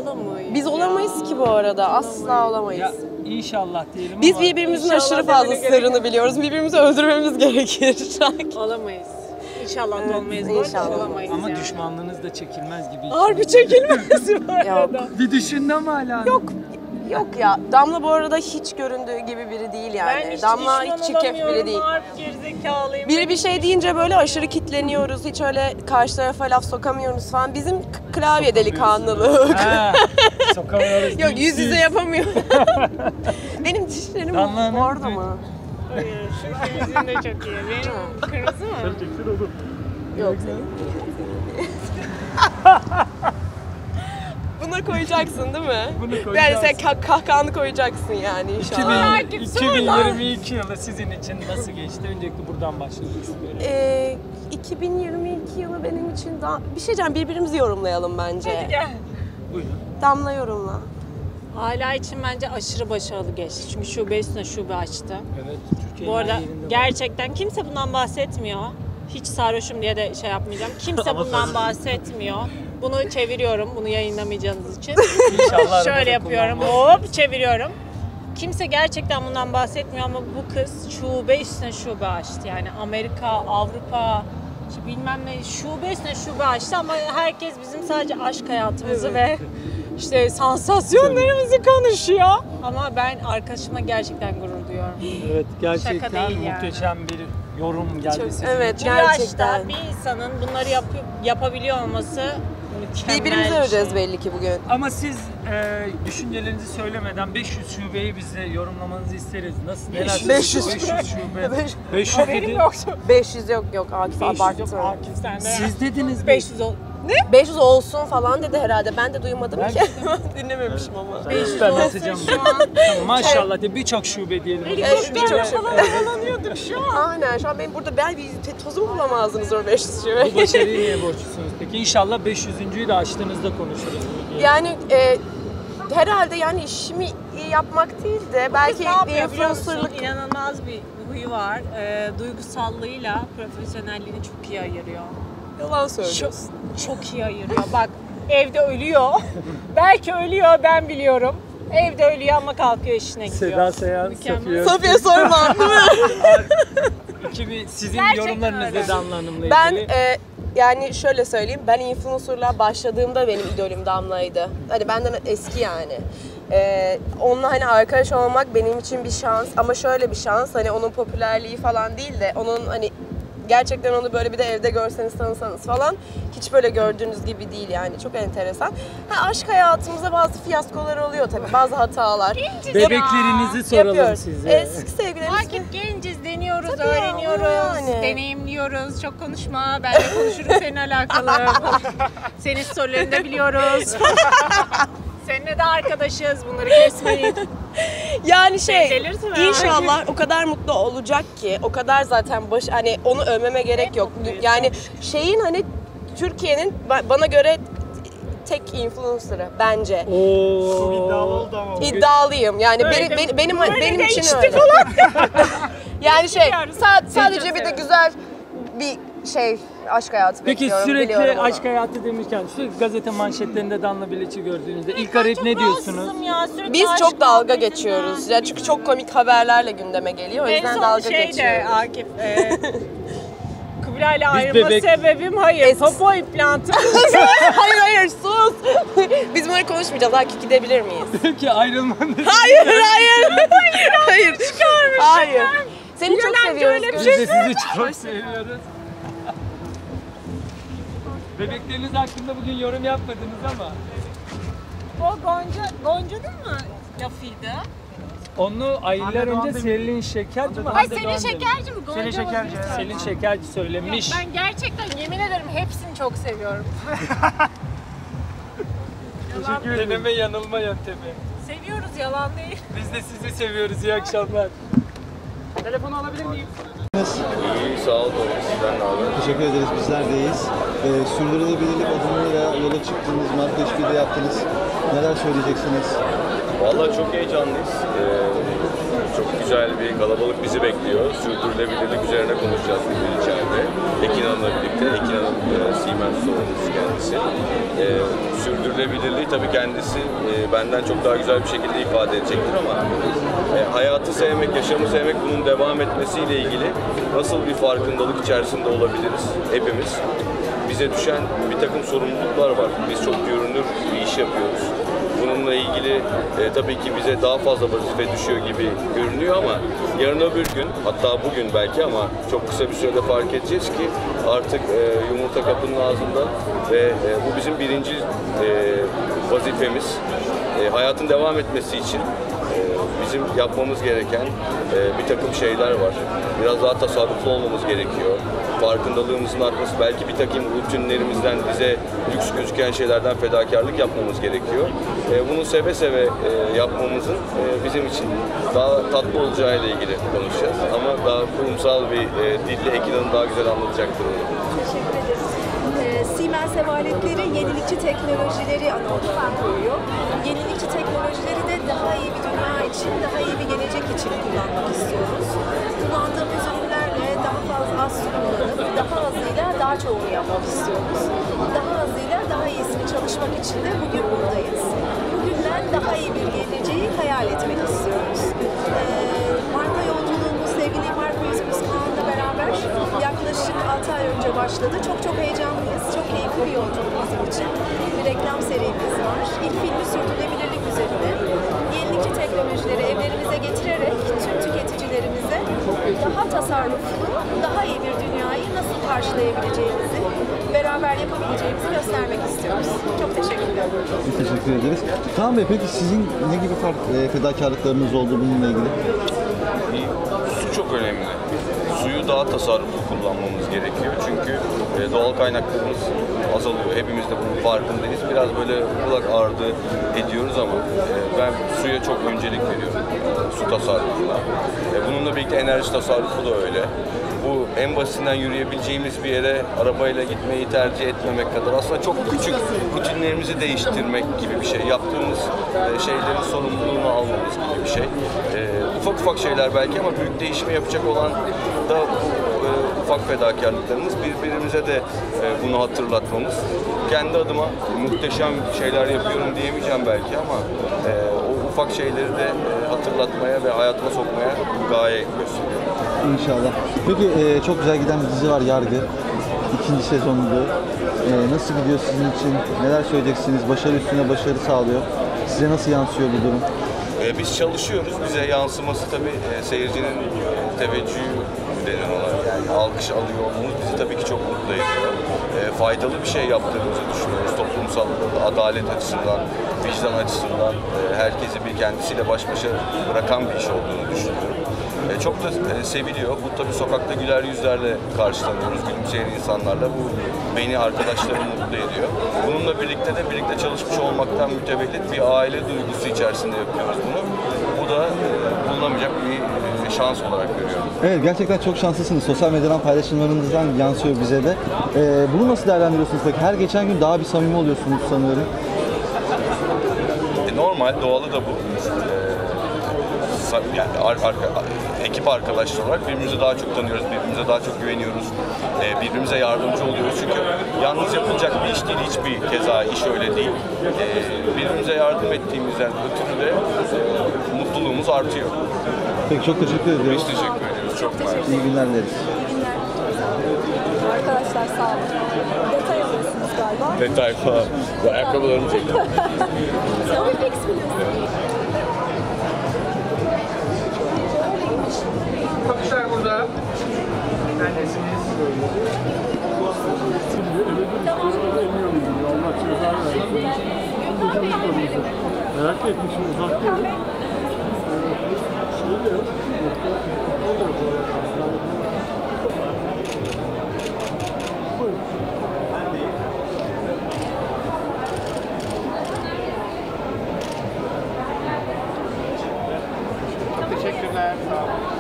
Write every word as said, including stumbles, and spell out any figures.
Olamayız. Biz olamayız ki bu arada. Asla olamayız. Ya inşallah diyelim Biz ama birbirimizin İnşallah aşırı fazla demene sırrını gerek biliyoruz. Birbirimizi öldürmemiz gerekir sanki. Olamayız. İnşallah Evet, da olmayız. inşallah. Olamayız ama yani. düşmanlığınız da çekilmez gibi. Harbi çekilmez bu arada. Yok. Bir düşündü ama hala. Yok. Yok ya. Damla bu arada hiç göründüğü gibi biri değil yani. Ben hiç Damla düşman hiç çirkef olamıyorum, biri değil. Harbi gerizekalıyım. Biri bir şey deyince böyle aşırı kitleniyoruz. Hiç öyle karşı tarafa laf sokamıyoruz falan. Bizim k- klavye delikanlılık. Ha, sokamıyoruz. Yok yüz dilsiz. yüze yapamıyorum. Benim dişlerim Damla Hanım, orada mı? Hayır, şu temizliğin de çok iyi. Benim kırmızı mı? Yok senin. Buna koyacaksın değil mi? Bunu Yani koyacağız. sen kah- kahkahanı koyacaksın yani inşallah. iki bin, iki bin yirmi iki yılı sizin için nasıl geçti? Öncelikle buradan başlamak istiyorum. Ee, iki bin yirmi iki yılı benim için daha... Bir şey diyeceğim, birbirimizi yorumlayalım bence. Gel. Buyurun. Damla yorumla. Hala için bence aşırı başarılı geçti. Çünkü şube üstüne şube açtı. Evet, Türkiye'nin Bu arada her yerinde var. gerçekten kimse bundan bahsetmiyor. Hiç sarhoşum diye de şey yapmayacağım. Kimse Ama bundan sarhoşum. bahsetmiyor. Bunu çeviriyorum, bunu yayınlamayacağınız için. İnşallah Şöyle arabada yapıyorum, kullanmaz. hop çeviriyorum. Kimse gerçekten bundan bahsetmiyor ama bu kız şube üstüne şube açtı. Yani Amerika, Avrupa, işte bilmem ne şube üstüne şube açtı ama herkes bizim sadece aşk hayatımızı ve işte sansasyonlarımızı konuşuyor. Ama ben arkadaşıma gerçekten gurur duyuyorum. Evet, gerçekten değil yani. muhteşem bir yorum geldi Çok- sizin evet, için. Bu gerçekten. yaşta bir insanın bunları yap yapabiliyor olması mükemmel Birbirimizi bir öveceğiz şey. belli ki bugün. Ama siz e, düşüncelerinizi söylemeden beş yüz şubeyi bize yorumlamanızı isteriz. Nasıl? Neler? beş yüz. beş yüz şube. Beş- beş yüz Haberim dedi. yoktu. beş yüz yok yok Akif beş yüz abarttı. yok Akif sende. Siz dediniz beş yüz ol. Ne? beş yüz olsun falan dedi herhalde. Ben de duymadım Ben- ki. Dinlememişim ama. beş yüz Ben olsun atacağım. şu an. Tamam, maşallah de birçok şube diyelim. Evet, birçok Birçok şey. falan kullanıyorduk şu an. Aynen şu an benim burada ben bir te- tozumu bulamazdınız o beş yüz şube. Bu başarıyı niye borçlusunuz? Peki inşallah beş yüzüncüyü de açtığınızda konuşuruz. Yani e, herhalde yani işimi iyi yapmak değil de belki Ne yapıyor biliyor musun? influencerlık. İnanılmaz bir huyu var. Ee, duygusallığıyla profesyonelliğini çok iyi ayırıyor. Yalan Çok, söylüyorsun. çok iyi ayırıyor. Bak evde ölüyor. Belki ölüyor ben biliyorum. Evde ölüyor ama kalkıyor işine gidiyor. Seda Sayan, Mükemmel. Safiye. Safiye sorma değil mi? iki bin, sizin Gerçekten yorumlarınız öyle. da Damla Hanım'la Ben ilgili. e, yani şöyle söyleyeyim, ben influencerlığa başladığımda benim idolüm Damla'ydı. Hani benden eski yani. E, onunla hani arkadaş olmak benim için bir şans ama şöyle bir şans, hani onun popülerliği falan değil de onun hani gerçekten onu böyle bir de evde görseniz tanısanız falan hiç böyle gördüğünüz gibi değil yani, çok enteresan. Ha, aşk hayatımızda bazı fiyaskolar oluyor tabii, bazı hatalar. Bebeklerinizi soralım Yapıyoruz. size. Eski sevgilerimiz. Akif genciz, deniyoruz, Tabii ya, öğreniyoruz, yani. deneyimliyoruz. Çok konuşma, ben de konuşurum seninle alakalı. Senin sorularını da biliyoruz. Seninle de arkadaşız, bunları kesmeyin. Yani şey, delirsin ha. inşallah o kadar mutlu olacak ki, o kadar zaten baş, hani onu övmeme gerek Hep yok. mutluyuz, Yani çok şeyin hani Türkiye'nin ba- bana göre tek influencer'ı bence. Oo. iddialı oldu ama. İddialıyım. Yani Böyle benim de- benim benim, böyle benim de için içti öyle. Yani şey, Biliyoruz. sa- Seni sadece çok bir de severim. güzel bir şey aşk hayatı Peki bekliyorum. sürekli biliyorum ama. aşk hayatı demişken sürekli gazete manşetlerinde Damla Bilic'i gördüğünüzde ilk Ben arayıp çok ne diyorsunuz? rahatsızım ya, sürekli Biz aşk çok dalga muhabbetinden. geçiyoruz. Ya çünkü çok komik haberlerle gündeme geliyor. O En yüzden son dalga şey de geçiyoruz. Akif, e, Kubilay'la Biz ayrılma bebek- sebebim hayır, Es- popo implantı. hayır hayır sus. Biz bunları konuşmayacağız. Akif gidebilir miyiz? Peki ayrılmanız. Hayır hayır. Hayır. Hayır. Seni çok seviyoruz. öyle bir Biz de sizi çok seviyoruz. Bebekleriniz hakkında bugün yorum yapmadınız ama O Gonca, Gonca'nın mı lafıydı? onu aylar Hande Doğan önce demiş. Selin Şekerci mi? Ay Hande Selin Doğan demiş. Şekerci mi? Gonca Selin Şekerci, mı? evet. Selin Şekerci söylemiş. Ben gerçekten yemin ederim hepsini çok seviyorum. Teşekkür ederim. Deneme yanılma yöntemi. Seviyoruz, yalan değil. Biz de sizi seviyoruz. İyi akşamlar. Telefonu alabilir miyim? İyi, sağ olun. Sizden ne haber? Teşekkür ederiz, bizler deyiz. Ee, sürdürülebilirlik adımıyla yola çıktınız, madde işbirliği yaptınız. Neler söyleyeceksiniz? Vallahi çok heyecanlıyız. Ee, çok güzel bir kalabalık bizi bekliyor. Sürdürülebilirlik üzerine konuşacağız bugün içeride. Ekin Hanım'la birlikte. Ekin Hanım e, Siemens sorumlusu kendisi. E, sürdürülebilirliği tabii kendisi e, benden çok daha güzel bir şekilde ifade edecektir ama e, hayatı sevmek, yaşamı sevmek, bunun devam etmesiyle ilgili nasıl bir farkındalık içerisinde olabiliriz hepimiz. Bize düşen bir takım sorumluluklar var. Biz çok görünür bir iş yapıyoruz. Bununla ilgili e, tabii ki bize daha fazla vazife düşüyor gibi görünüyor ama yarın öbür gün, hatta bugün belki ama çok kısa bir sürede fark edeceğiz ki artık e, yumurta kapının ağzında ve e, bu bizim birinci e, vazifemiz. E, hayatın devam etmesi için e, bizim yapmamız gereken e, bir takım şeyler var. Biraz daha tasarruflu olmamız gerekiyor. Farkındalığımızın artması, belki bir takım rutinlerimizden, bize lüks gözüken şeylerden fedakarlık yapmamız gerekiyor. E, bunu seve seve e, yapmamızın e, bizim için daha tatlı olacağıyla ilgili konuşacağız. Ama daha kurumsal bir e, dille Ekin Hanım daha güzel anlatacaktır onu. Teşekkür ederiz. Ee, Siemens Evaletleri yenilikçi teknolojileri ana odağına koyuyor. Yenilikçi teknolojileri de daha iyi bir dünya için, daha iyi bir gelecek için kullanmak istiyoruz. Kullandığımız ürünlerle daha fazla az su kullanıp, daha azıyla daha çoğunu yapmak istiyoruz. Daha azıyla daha iyisini çalışmak için de bugün buradayız. Bugünden daha iyi bir geleceği hayal etmek istiyoruz. Ee, marka yolculuğumuz, sevgili marka yüzümüz Kaan'la beraber yaklaşık altı ay önce başladı. Çok çok heyecanlıyız, çok keyifli bir yolculuk bizim için. Bir reklam serimiz var. İlk filmi sürdürülebilirlik üzerine. Yenilikçi teknolojileri evlerimize getirerek tüm tüketicilerimize daha tasarruflu, daha iyi bir dünyayı nasıl karşılayabileceğimizi, beraber yapabileceğimizi göstermek istiyoruz. Çok teşekkür ederim. Biz teşekkür ederiz. Kaan Bey, peki sizin ne gibi fark, e, fedakarlıklarınız oldu bununla ilgili? Su çok önemli. Suyu daha tasarruflu kullanmamız gerekiyor çünkü e, doğal kaynaklarımız azalıyor. Hepimiz de bunun farkındayız. Biraz böyle kulak ardı ediyoruz ama e, ben suya çok öncelik veriyorum. E, su tasarrufuna. E, bununla birlikte enerji tasarrufu da öyle. Bu en basitinden yürüyebileceğimiz bir yere arabayla gitmeyi tercih etmemek kadar aslında çok küçük rutinlerimizi değiştirmek gibi bir şey. Yaptığımız e, şeylerin sorumluluğunu almamız gibi bir şey. E, ufak ufak şeyler belki ama büyük değişimi yapacak olan da bu e, ufak fedakarlıklarımız. Birbirimize de e, bunu hatırlatmamız. Kendi adıma muhteşem şeyler yapıyorum diyemeyeceğim belki ama e, o ufak şeyleri de e, hatırlatmaya ve hayatıma sokmaya gaye gösteriyor. İnşallah. Peki e, çok güzel giden bir dizi var, Yargı. İkinci sezonunda. E, nasıl gidiyor sizin için? Neler söyleyeceksiniz? Başarı üstüne başarı sağlıyor. Size nasıl yansıyor bu durum? E, biz çalışıyoruz. Bize yansıması tabii e, seyircinin e, teveccühü denen olarak yani alkış alıyor olmamız bizi tabii ki çok mutlu ediyor. E, faydalı bir şey yaptığımızı düşünüyoruz. Toplumsal adalet açısından, vicdan açısından e, herkesi bir kendisiyle baş başa bırakan bir iş olduğunu düşünüyorum. E, çok da e, seviliyor. Bu tabii sokakta güler yüzlerle karşılanıyoruz, gülümseyen insanlarla. Bu beni, arkadaşlarımı mutlu ediyor. Bununla birlikte de birlikte çalışmış olmaktan mütevellit bir aile duygusu içerisinde yapıyoruz bunu. Bu da e, bulunamayacak bir e, şans olarak görüyorum. Evet, gerçekten çok şanslısınız. Sosyal medyadan paylaşımlarınızdan yansıyor bize de. E, bunu nasıl değerlendiriyorsunuz peki? Her geçen gün daha bir samimi oluyorsunuz sanıyorum. E, normal, doğalı da bu. E, yani ar, arka, ekip arkadaşları olarak birbirimizi daha çok tanıyoruz, birbirimize daha çok güveniyoruz, e, birbirimize yardımcı oluyoruz çünkü yalnız yapılacak bir iş değil, hiçbir keza iş öyle değil. E, birbirimize yardım ettiğimizden ötürü de e, mutluluğumuz artıyor. Peki, çok teşekkür ediyoruz. Biz teşekkür ediyoruz, çok mersi. İyi günler dileriz. Arkadaşlar sağ olun. Detay alıyorsunuz galiba. Detay falan. Ayakkabılarımı çektim. Olympics biliyorsunuz. Bakışlar burada. Neredesiniz? Merak etmişim, uzak değil. Şey de yok. Teşekkürler. Sağ olun.